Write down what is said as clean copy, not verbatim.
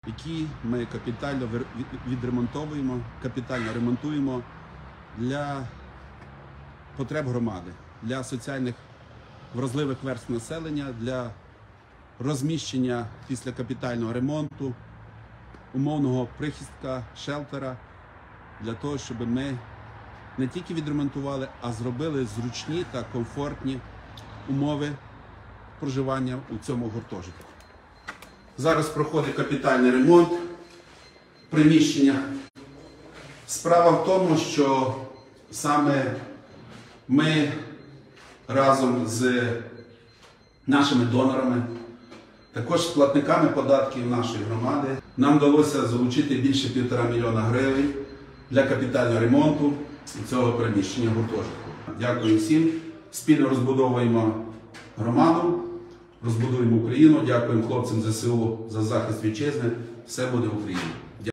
які ми капітально відремонтовуємо, капітально ремонтуємо для потреб громади, для соціальних вразливих верств населення, для розміщення після капітального ремонту, умовного прихистка, шелтера, для того, щоб ми не тільки відремонтували, а зробили зручні та комфортні умови проживання у цьому гуртожитку. Зараз проходить капітальний ремонт приміщення. Справа в тому, що саме ми разом з нашими донорами, також з платниками податків нашої громади, нам вдалося залучити більше 1,5 мільйона гривень для капітального ремонту цього приміщення гуртожитку. Дякую всім. Спільно розбудовуємо громаду, розбудуємо Україну. Дякуємо хлопцям ЗСУ за захист вітчизни. Все буде Україна.